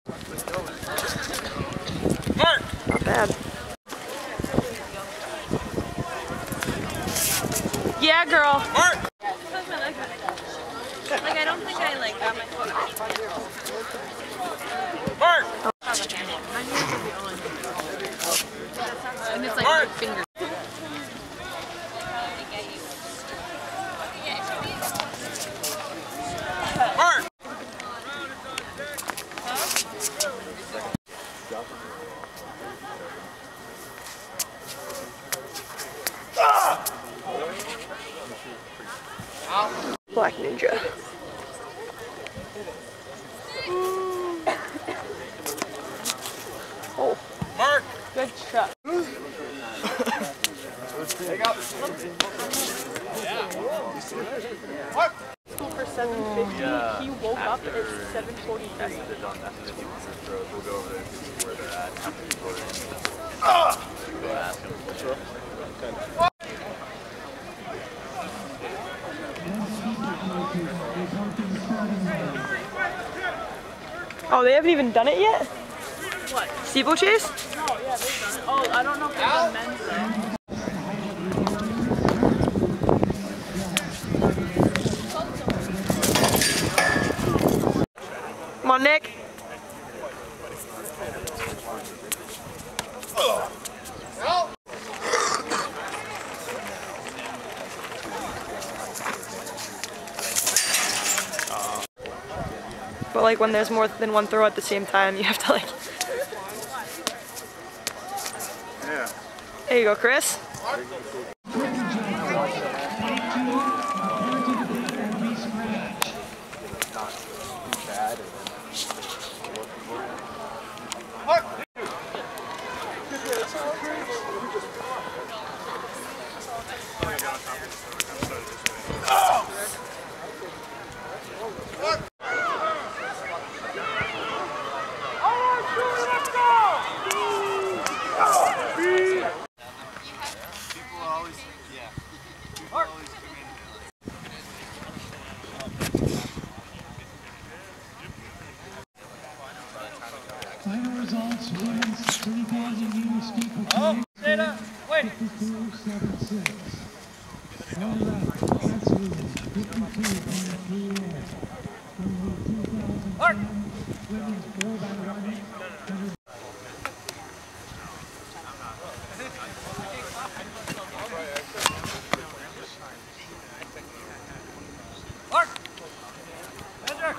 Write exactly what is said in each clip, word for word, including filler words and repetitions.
Mark! Not bad. Yeah, girl. Mark! Like, I don't think I like got my foot. Mark! And it's like Mark! fingers. Mark! Black Ninja. Oh, Mark! good shot. What? School for seven fifty. Yeah. He woke up at seven forty-three. After the defensive throws, we'll go over there and see where they're at, how many people are in. Ah! Go ask them. Oh, they haven't even done it yet? What? Steeplechase? No, yeah, they've done it. Oh, I don't know if they've done men's though. Come on, Nick. But like when there's more than one throw at the same time, you have to like... Yeah. There you go, Chris. Final results, women's three thousand meter steeplechase. Oh, Dana, wait. fifty-two seven six. One left, that's women, fifty-two point three one. Number two thousand ten, women's four by one. Mark! Hendrick!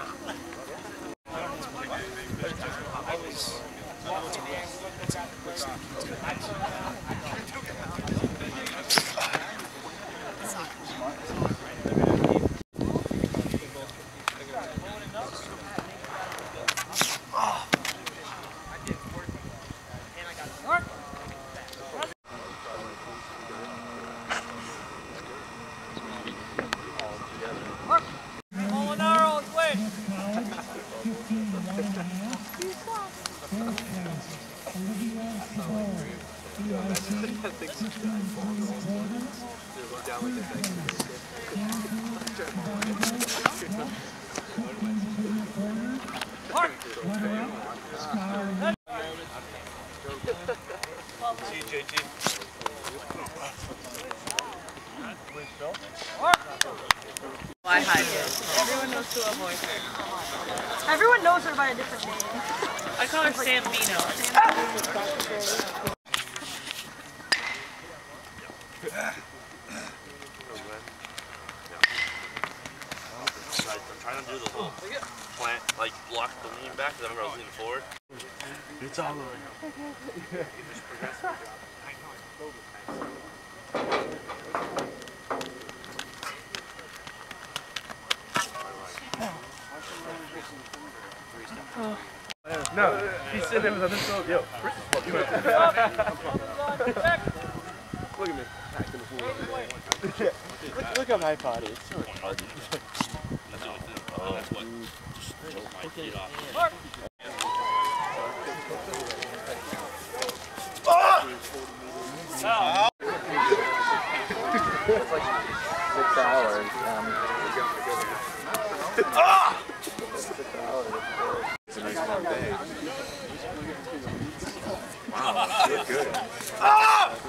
Why hide it? Everyone knows to avoid her. Everyone knows her by a different name. I call her Sambino. I'm trying to do the whole plant, like block the lean back, because I remember I was leaning forward. It's all over. Oh. No, he's sitting there with other throat. Yo, Chris is fucking up. Look at me. look, look up my potty. It's so hard. Oh, that's what. Just choke my feet off. Oh! It's like six hours. Um, Ah! six hours. It's a nice long day. Wow, you look good. Ah!